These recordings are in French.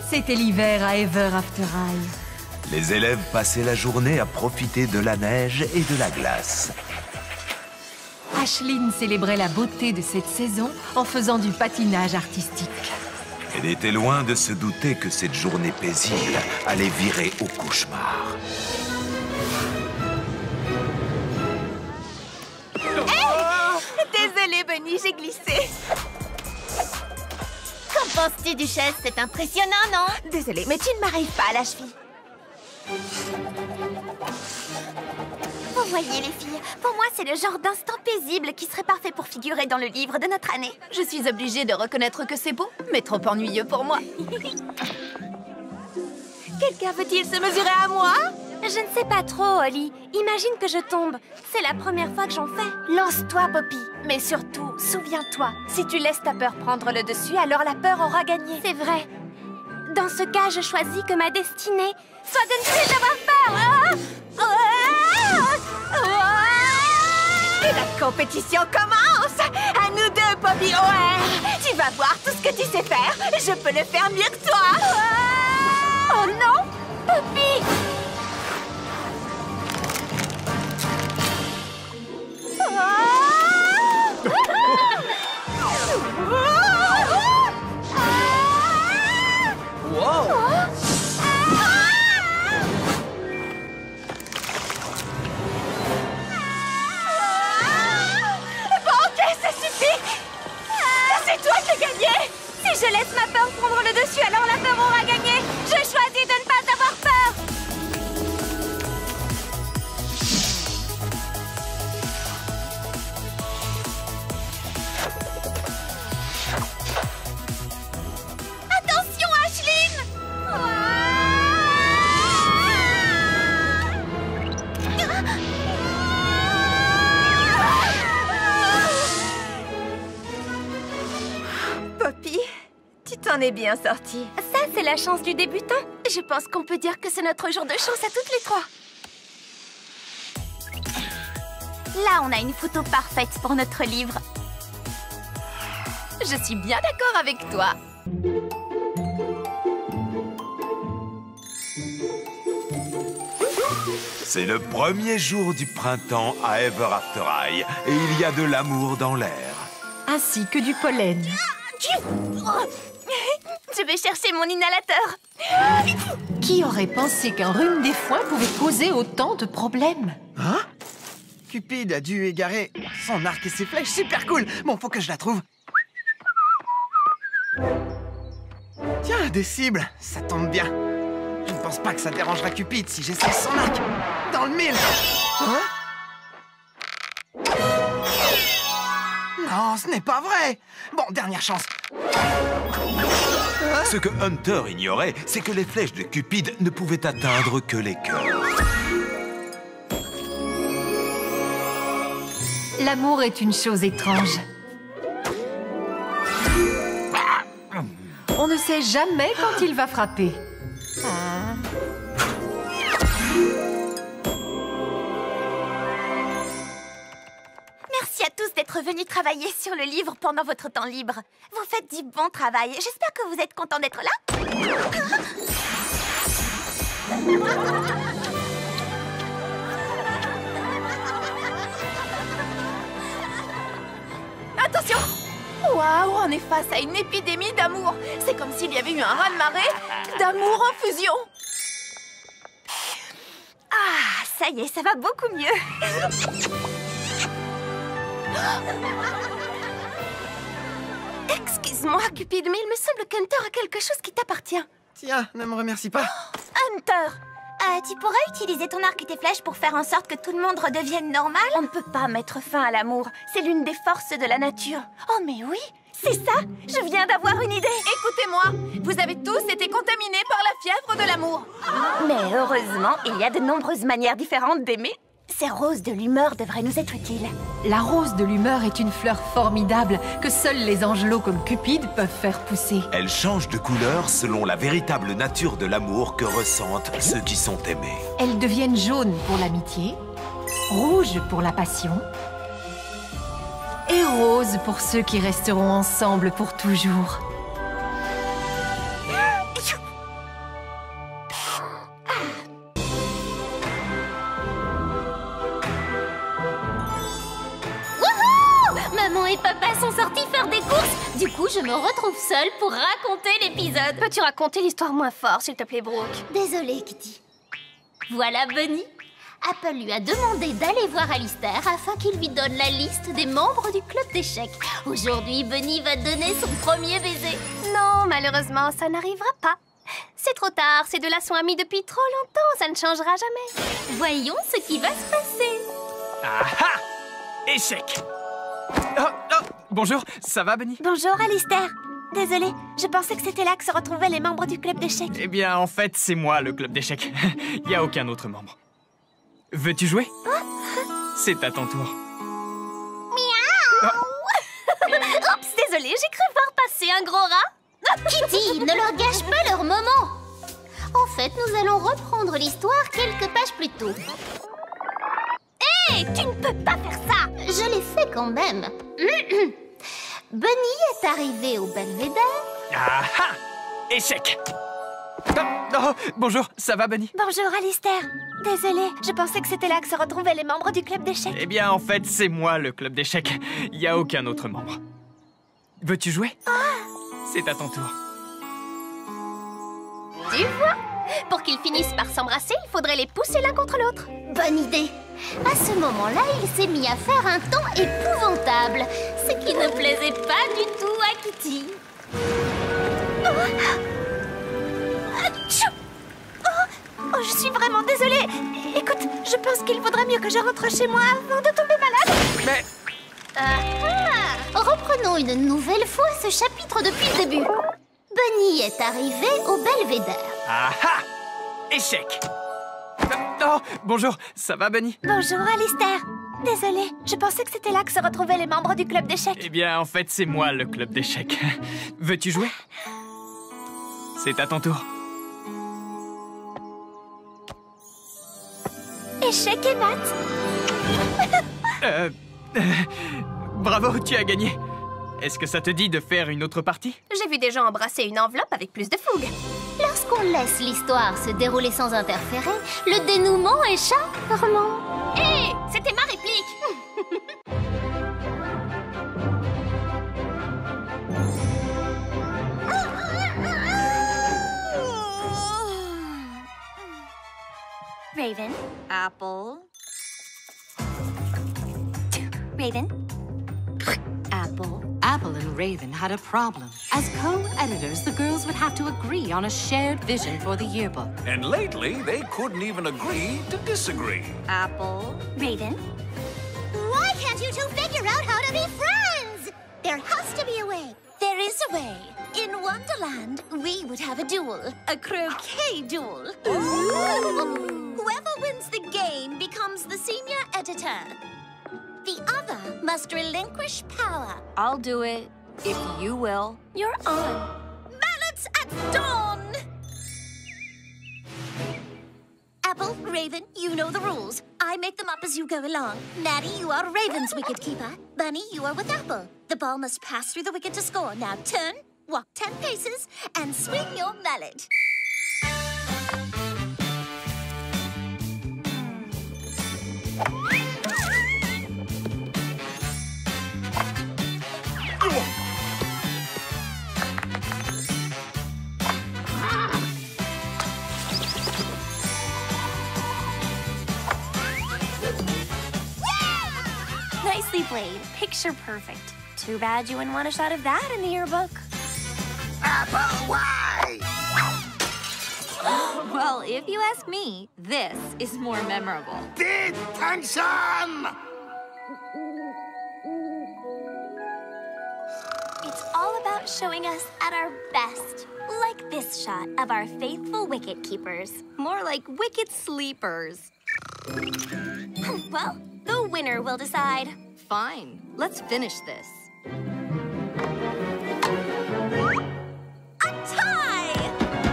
C'était l'hiver à Ever After High. Les élèves passaient la journée à profiter de la neige et de la glace. Aisling célébrait la beauté de cette saison en faisant du patinage artistique. Elle était loin de se douter que cette journée paisible allait virer au cauchemar. Désolée, Bunny, j'ai glissé. Qu'en penses-tu, Duchesse? C'est impressionnant, non? Désolée, mais tu ne m'arrives pas à la cheville. Vous voyez, les filles, pour moi, c'est le genre d'instant paisible qui serait parfait pour figurer dans le livre de notre année. Je suis obligée de reconnaître que c'est beau, mais trop ennuyeux pour moi. Quelqu'un veut-il se mesurer à moi? Je ne sais pas trop, Holly. Imagine que je tombe. C'est la première fois que j'en fais. Lance-toi, Poppy. Mais surtout, souviens-toi, si tu laisses ta peur prendre le dessus, alors la peur aura gagné. C'est vrai. Dans ce cas, je choisis que ma destinée soit de ne plus avoir peur. Et la compétition commence! À nous deux, Poppy O'Hare! Tu vas voir tout ce que tu sais faire! Je peux le faire mieux que toi! Oh non! Poppy! Wow! C'est toi qui as gagné! Si je laisse ma peur prendre le dessus, alors la peur aura gagné! Je choisis de ne pas avoir peur! Attention, Aisling! Poppy, tu t'en es bien sortie. Ça, c'est la chance du débutant. Je pense qu'on peut dire que c'est notre jour de chance à toutes les trois. Là, on a une photo parfaite pour notre livre. Je suis bien d'accord avec toi. C'est le premier jour du printemps à Ever After High et il y a de l'amour dans l'air. Ainsi que du pollen. Je vais chercher mon inhalateur. Qui aurait pensé qu'un rhume des foins pouvait causer autant de problèmes? Hein? Cupid a dû égarer son arc et ses flèches. Super cool! Bon, faut que je la trouve. Tiens, des cibles. Ça tombe bien. Je ne pense pas que ça dérangera Cupid si j'essaie son arc. Dans le mille. Hein? Non, ce n'est pas vrai. Bon, dernière chance. Ce que Hunter ignorait, c'est que les flèches de Cupid ne pouvaient atteindre que les cœurs. L'amour est une chose étrange. On ne sait jamais quand il va frapper. Merci à tous d'être venus travailler sur le livre pendant votre temps libre. Vous faites du bon travail. J'espère que vous êtes contents d'être là. Attention! Waouh, on est face à une épidémie d'amour. C'est comme s'il y avait eu un raz-de-marée d'amour en fusion. Ah, ça y est, ça va beaucoup mieux. Excuse-moi, Cupid, mais il me semble qu'Hunter a quelque chose qui t'appartient. Tiens, ne me remercie pas. Hunter, tu pourrais utiliser ton arc et tes flèches pour faire en sorte que tout le monde redevienne normal? On ne peut pas mettre fin à l'amour. C'est l'une des forces de la nature. Oh, mais oui, c'est ça. Je viens d'avoir une idée. Écoutez-moi, vous avez tous été contaminés par la fièvre de l'amour. Mais heureusement, il y a de nombreuses manières différentes d'aimer. Ces roses de l'humeur devraient nous être utiles. La rose de l'humeur est une fleur formidable que seuls les angelots comme Cupid peuvent faire pousser. Elle change de couleur selon la véritable nature de l'amour que ressentent ceux qui sont aimés. Elles deviennent jaunes pour l'amitié, rouges pour la passion et roses pour ceux qui resteront ensemble pour toujours. Maman et papa sont sortis faire des courses. Du coup, je me retrouve seule pour raconter l'épisode. Peux-tu raconter l'histoire moins fort, s'il te plaît, Brooke? Désolée, Kitty. Voilà Bunny. Apple lui a demandé d'aller voir Alistair afin qu'il lui donne la liste des membres du club d'échecs. Aujourd'hui, Bunny va donner son premier baiser. Non, malheureusement, ça n'arrivera pas. C'est trop tard, ces deux-là sont amis depuis trop longtemps, ça ne changera jamais. Voyons ce qui va se passer. Ah ah! Échec! Bonjour, ça va, Bunny? Bonjour, Alistair. Désolée, je pensais que c'était là que se retrouvaient les membres du club d'échecs. Eh bien, en fait, c'est moi, le club d'échecs. Il n'y a aucun autre membre. Veux-tu jouer? C'est à ton tour. Miaou! Oups, désolée, j'ai cru voir passer un gros rat. Kitty, ne leur gâche pas leur moment. En fait, nous allons reprendre l'histoire quelques pages plus tôt. Hé, tu ne peux pas faire ça. Je l'ai fait quand même. Bunny est arrivé au belvédère. Ah ah! Échec! Bonjour, ça va, Bunny? Bonjour, Alistair. Désolée, je pensais que c'était là que se retrouvaient les membres du club d'échecs. Eh bien, en fait, c'est moi, le club d'échecs. Il n'y a aucun autre membre. Veux-tu jouer? C'est à ton tour. Tu vois? Pour qu'ils finissent par s'embrasser, il faudrait les pousser l'un contre l'autre. Bonne idée. À ce moment-là, il s'est mis à faire un temps épouvantable, ce qui ne plaisait pas du tout à Kitty. Oh, je suis vraiment désolée. Écoute, je pense qu'il vaudrait mieux que je rentre chez moi avant de tomber malade. Mais... Reprenons une nouvelle fois ce chapitre depuis le début. Bunny est arrivé au belvédère. Ah ah! Échec! Bonjour, ça va, Bunny? Bonjour, Alistair. Désolée, je pensais que c'était là que se retrouvaient les membres du club d'échecs. Eh bien, en fait, c'est moi, le club d'échecs. Veux-tu jouer? C'est à ton tour. Échec et mat. Bravo, tu as gagné. Est-ce que ça te dit de faire une autre partie? J'ai vu des gens embrasser une enveloppe avec plus de fougue. Lorsqu'on laisse l'histoire se dérouler sans interférer, le dénouement est charmant. Hé, c'était ma réplique. Raven. Apple. Raven. Apple. Apple and Raven had a problem. As co-editors, the girls would have to agree on a shared vision for the yearbook. And lately, they couldn't even agree to disagree. Apple. Raven. Why can't you two figure out how to be friends? There has to be a way. There is a way. In Wonderland, we would have a duel. A croquet duel. Whoever wins the game becomes the senior editor. The other must relinquish power. I'll do it, if you will. You're on. Mallets at dawn! Apple, Raven, you know the rules. I make them up as you go along. Maddie, you are Raven's wicket keeper. Bunny, you are with Apple. The ball must pass through the wicket to score. Now turn, walk 10 paces, and swing your mallet. Nicely played. Picture perfect. Too bad you wouldn't want a shot of that in the yearbook. Apple, why? Well, if you ask me, this is more memorable. Big handsome! It's all about showing us at our best. Like this shot of our faithful wicket keepers. More like wicked sleepers. Well, the winner will decide. Fine, let's finish this. A tie!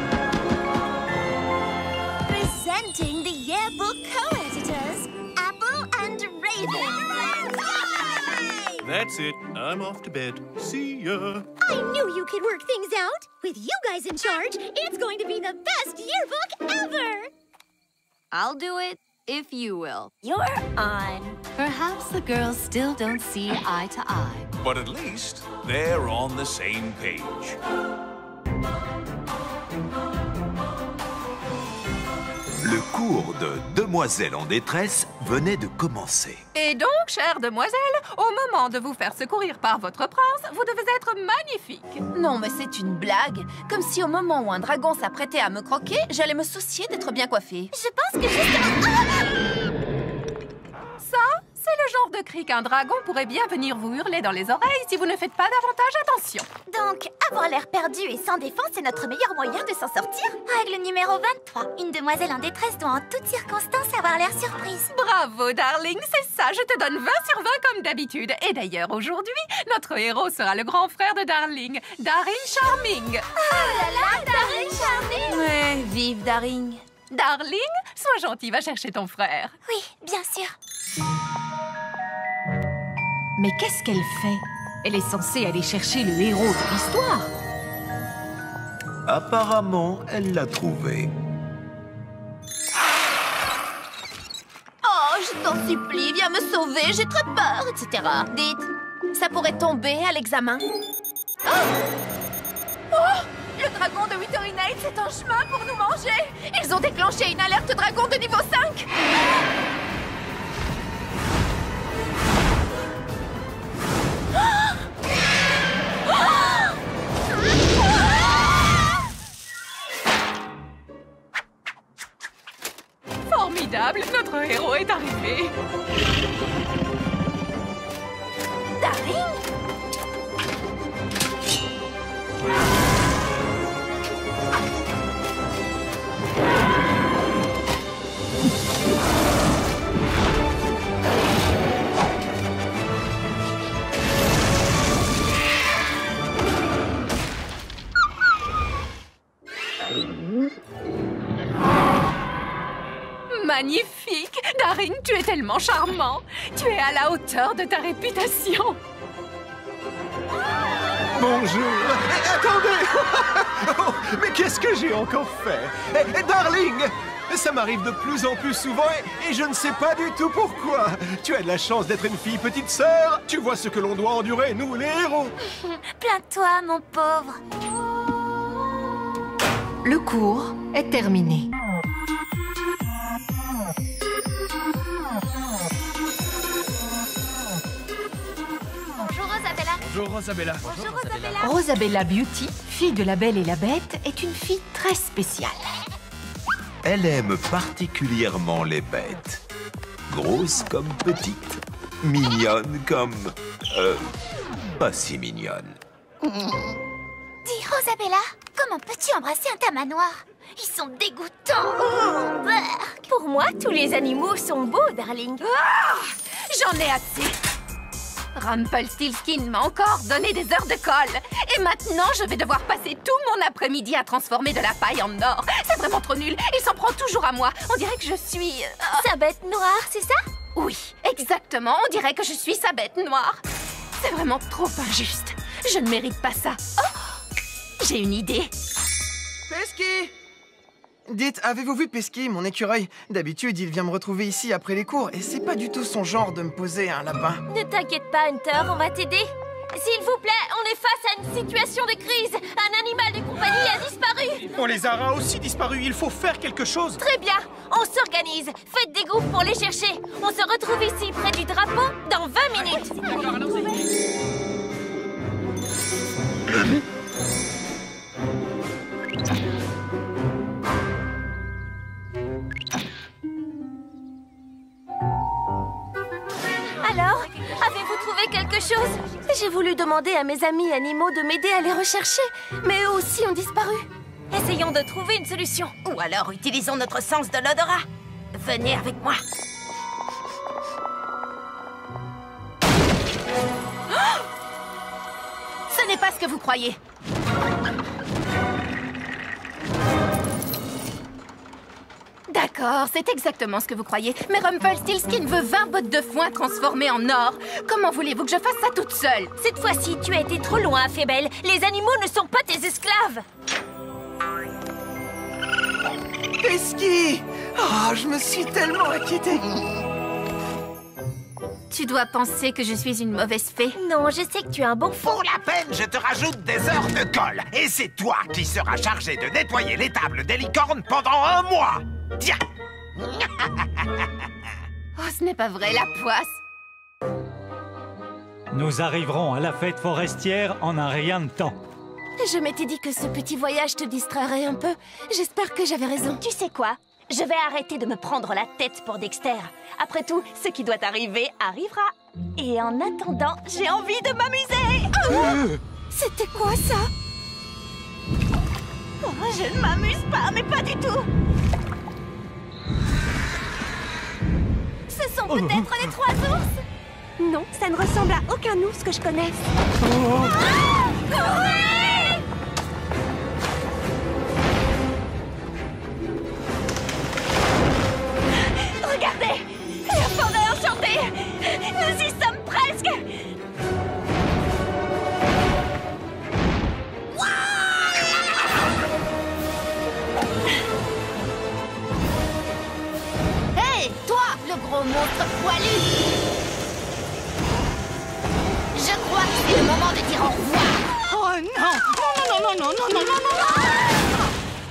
Presenting the yearbook co-editors, Apple and Raven. That's it. I'm off to bed. See ya. I knew you could work things out. With you guys in charge, it's going to be the best yearbook ever! I'll do it, if you will. You're on. Perhaps the girls still don't see eye to eye. But at least they're on the same page. Le cours de Demoiselles en détresse venait de commencer. Et donc, chère demoiselle, au moment de vous faire secourir par votre prince, vous devez être magnifique. Non, mais c'est une blague. Comme si au moment où un dragon s'apprêtait à me croquer, j'allais me soucier d'être bien coiffée. Je pense que justement... Ça, c'est le genre de cri qu'un dragon pourrait bien venir vous hurler dans les oreilles si vous ne faites pas davantage attention. Donc, avoir l'air perdu et sans défense est notre meilleur moyen de s'en sortir. Règle numéro 23. Une demoiselle en détresse doit en toutes circonstances avoir l'air surprise. Bravo, darling, c'est ça, je te donne 20 sur 20 comme d'habitude. Et d'ailleurs, aujourd'hui, notre héros sera le grand frère de Darling, Daring Charming. Oh là là, Daring Charming! Ouais, vive Daring. Darling, sois gentil, va chercher ton frère. Oui, bien sûr. Mais qu'est-ce qu'elle fait? Elle est censée aller chercher le héros de l'histoire. Apparemment, elle l'a trouvé. Oh, je t'en supplie, viens me sauver, j'ai très peur, etc. Dites, ça pourrait tomber à l'examen. Oh, le dragon de Witherinate est en chemin pour nous manger. Ils ont déclenché une alerte dragon de niveau 5. Formidable, notre héros est arrivé. Daring? Magnifique! Daring, tu es tellement charmant! Tu es à la hauteur de ta réputation! Bonjour. Attendez. Oh, mais qu'est-ce que j'ai encore fait? Darling, ça m'arrive de plus en plus souvent et je ne sais pas du tout pourquoi. Tu as de la chance d'être une fille petite sœur. Tu vois ce que l'on doit endurer, nous les héros. Plains-toi, mon pauvre. Le cours est terminé. Bonjour, Rosabella. Bonjour Rosabella. Bonjour, Rosabella. Rosabella Beauty, fille de la Belle et la Bête, est une fille très spéciale. Elle aime particulièrement les bêtes. Grosses comme petites. Mignonnes comme... pas si mignonnes. Dis, Rosabella, comment peux-tu embrasser un tamanoir? Ils sont dégoûtants. Pour moi, tous les animaux sont beaux, darling. J'en ai assez! Rumpelstiltskin m'a encore donné des heures de colle. Et maintenant, je vais devoir passer tout mon après-midi à transformer de la paille en or. C'est vraiment trop nul. Il s'en prend toujours à moi. On dirait que je suis... Sa bête noire, c'est ça? Oui, exactement. On dirait que je suis sa bête noire. C'est vraiment trop injuste. Je ne mérite pas ça. Oh! J'ai une idée. Pesky! Dites, avez-vous vu Pesky, mon écureuil? D'habitude, il vient me retrouver ici après les cours, et c'est pas du tout son genre de me poser un lapin. Ne t'inquiète pas, Hunter, on va t'aider. S'il vous plaît, on est face à une situation de crise. Un animal de compagnie a disparu. Bon, les haras aussi disparus, il faut faire quelque chose. Très bien, on s'organise. Faites des groupes pour les chercher. On se retrouve ici, près du drapeau, dans 20 minutes. Alors, avez-vous trouvé quelque chose? J'ai voulu demander à mes amis animaux de m'aider à les rechercher, mais eux aussi ont disparu. Essayons de trouver une solution. Ou alors utilisons notre sens de l'odorat. Venez avec moi. Oh! Ce n'est pas ce que vous croyez. D'accord, c'est exactement ce que vous croyez. Mais Rumpelstiltskin veut 20 bottes de foin transformées en or. Comment voulez-vous que je fasse ça toute seule? Cette fois-ci, tu as été trop loin, Fébelle. Les animaux ne sont pas tes esclaves. Pesky! Oh, je me suis tellement inquiété. Tu dois penser que je suis une mauvaise fée. Non, je sais que tu es un bon fou. Pour la peine, je te rajoute des heures de colle. Et c'est toi qui seras chargé de nettoyer les tables des licornes pendant 1 mois. Tiens. Oh, ce n'est pas vrai, la poisse. Nous arriverons à la fête forestière en un rien de temps. Je m'étais dit que ce petit voyage te distrairait un peu. J'espère que j'avais raison. Tu sais quoi? Je vais arrêter de me prendre la tête pour Dexter. Après tout, ce qui doit arriver, arrivera. Et en attendant, j'ai envie de m'amuser. Oh c'était quoi ça? Oh, je ne m'amuse pas, mais pas du tout. Ce sont peut-être les 3 ours? Non, ça ne ressemble à aucun ours que je connaisse. Courez! Regardez! La forêt enchantée! Nous y sommes presque! Hey, toi, le gros monstre poilu! Je crois que c'est le moment de dire au revoir! Oh non! Non, non, non, non, non, non, non, non!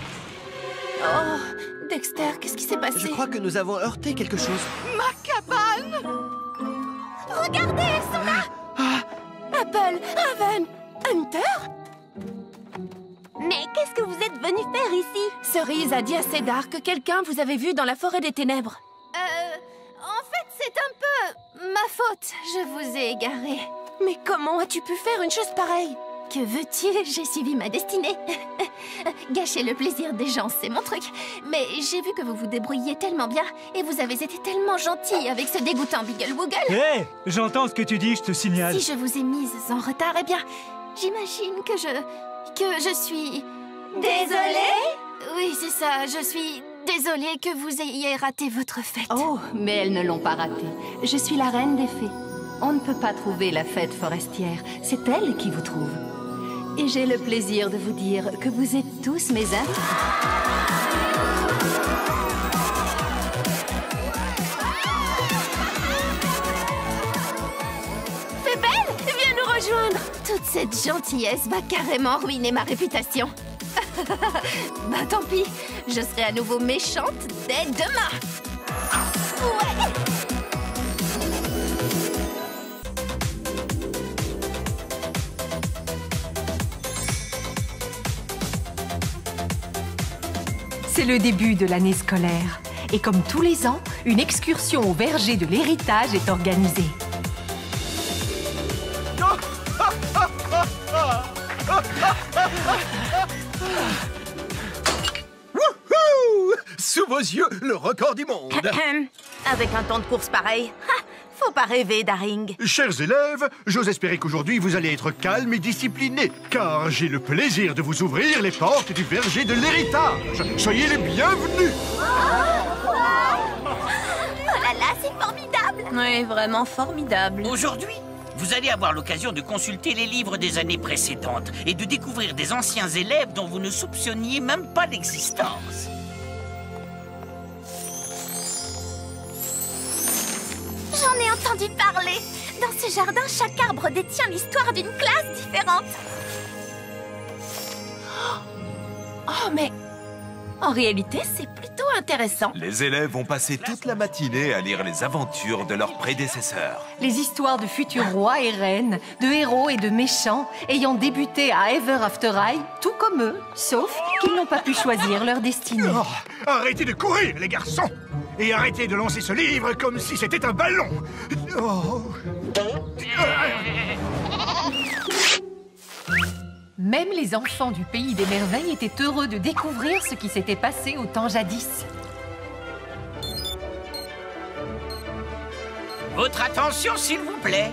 Oh, Dexter, qu'est-ce qui s'est passé? Je crois que nous avons heurté quelque chose. Ma cabane! Regardez, elles sont là! Apple, Raven, Hunter? Mais qu'est-ce que vous êtes venu faire ici? Cerise a dit à Cédar que quelqu'un vous avait vu dans la forêt des ténèbres. En fait, c'est un peu ma faute. Je vous ai égaré. Mais comment as-tu pu faire une chose pareille? Que veux-tu? J'ai suivi ma destinée. Gâcher le plaisir des gens, c'est mon truc. Mais j'ai vu que vous vous débrouilliez tellement bien et vous avez été tellement gentil avec ce dégoûtant Biggle Woogle. Hé, j'entends ce que tu dis, je te signale. Si je vous ai mise en retard, eh bien, j'imagine que je suis... Désolée? Oui, c'est ça, je suis désolée que vous ayez raté votre fête. Oh, mais elles ne l'ont pas raté. Je suis la reine des fées. On ne peut pas trouver la fête forestière, c'est elle qui vous trouve. Et j'ai le plaisir de vous dire que vous êtes tous mes invités. C'est belle! Viens nous rejoindre! Toute cette gentillesse va carrément ruiner ma réputation. Bah tant pis, je serai à nouveau méchante dès demain. Ouais! C'est le début de l'année scolaire. Et comme tous les ans, une excursion au verger de l'héritage est organisée. Wouhou! Sous vos yeux, le record du monde. Avec un temps de course pareil, faut pas rêver, Daring. Chers élèves, j'ose espérer qu'aujourd'hui vous allez être calmes et disciplinés, car j'ai le plaisir de vous ouvrir les portes du verger de l'héritage. Soyez les bienvenus. Oh là là, c'est formidable! Oui, vraiment formidable. Aujourd'hui, vous allez avoir l'occasion de consulter les livres des années précédentes et de découvrir des anciens élèves dont vous ne soupçonniez même pas l'existence. J'en ai entendu parler. Dans ce jardin, chaque arbre détient l'histoire d'une classe différente. Oh, mais en réalité, c'est plutôt intéressant. Les élèves ont passé toute la matinée à lire les aventures de leurs prédécesseurs. Les histoires de futurs rois et reines, de héros et de méchants, ayant débuté à Ever After High, tout comme eux, sauf qu'ils n'ont pas pu choisir leur destinée. Oh, arrêtez de courir, les garçons, et arrêtez de lancer ce livre comme si c'était un ballon. Oh. Même les enfants du pays des merveilles étaient heureux de découvrir ce qui s'était passé au temps jadis. Votre attention, s'il vous plaît.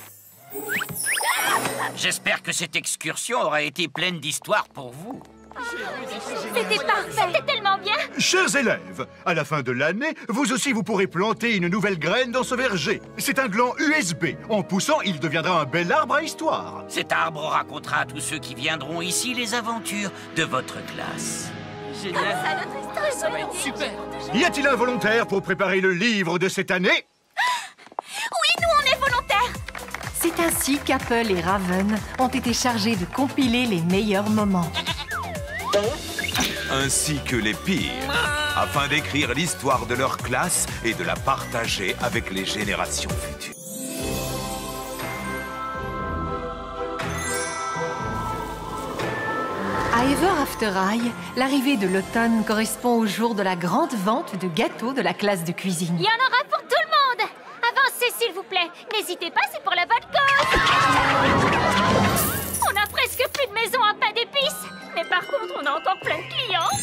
J'espère que cette excursion aura été pleine d'histoires pour vous. C'était parfait. C'était tellement bien. Chers élèves, à la fin de l'année, vous aussi vous pourrez planter une nouvelle graine dans ce verger. C'est un gland USB. En poussant, il deviendra un bel arbre à histoire. Cet arbre racontera à tous ceux qui viendront ici les aventures de votre classe. Génial. Ça va être super. Y a-t-il un volontaire pour préparer le livre de cette année? Oui, nous on est volontaires. C'est ainsi qu'Apple et Raven ont été chargés de compiler les meilleurs moments. Ainsi que les pires, afin d'écrire l'histoire de leur classe et de la partager avec les générations futures. À Ever After High, l'arrivée de l'automne correspond au jour de la grande vente de gâteaux de la classe de cuisine. Il y en aura pour tout le monde. Avancez s'il vous plaît. N'hésitez pas, c'est pour la bonne cause. On a presque plus de maison à pain d'épices. Mais par contre, on a encore plein de clients.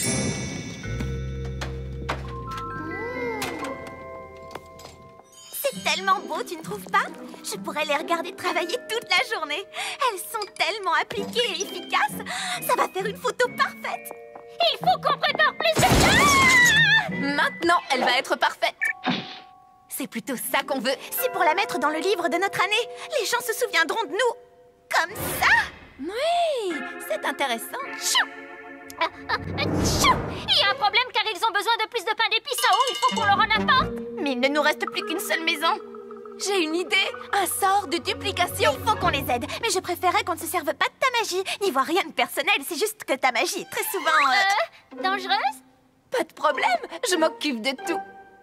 C'est tellement beau, tu ne trouves pas? Je pourrais les regarder travailler toute la journée. Elles sont tellement appliquées et efficaces. Ça va faire une photo parfaite. Il faut qu'on prépare plus de... Maintenant, elle va être parfaite. C'est plutôt ça qu'on veut. C'est pour la mettre dans le livre de notre année. Les gens se souviendront de nous. Comme ça. Oui, c'est intéressant. Chou. Il y a un problème car ils ont besoin de plus de pain d'épices à eau. Il faut qu'on leur en apporte. Mais il ne nous reste plus qu'une seule maison. J'ai une idée. Un sort de duplication. Il faut qu'on les aide. Mais je préférais qu'on ne se serve pas de ta magie. N'y vois rien de personnel. C'est juste que ta magie est très souvent... dangereuse? Pas de problème. Je m'occupe de tout.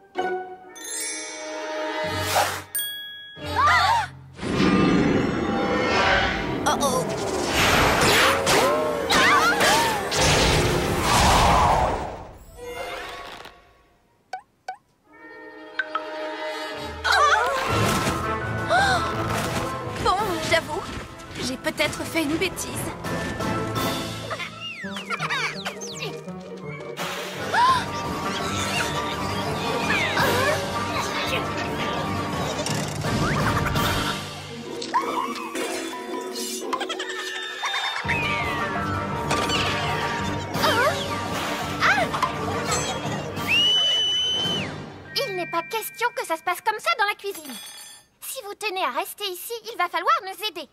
Oh oh. Bon, j'avoue, j'ai peut-être fait une bêtise. Il n'est pas question que ça se passe comme ça dans la cuisine. Si vous tenez à rester ici, il va falloir nous aider.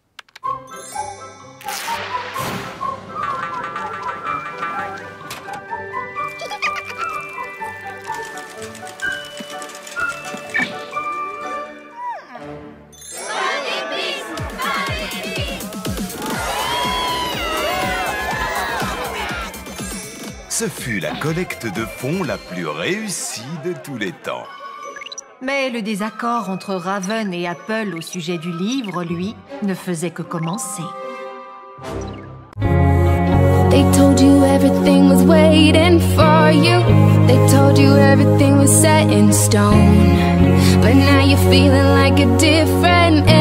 Ce fut la collecte de fonds la plus réussie de tous les temps. Mais le désaccord entre Raven et Apple au sujet du livre, lui, ne faisait que commencer. They told you everything was waiting for you. They told you everything was set in stone. But now you're feeling like a different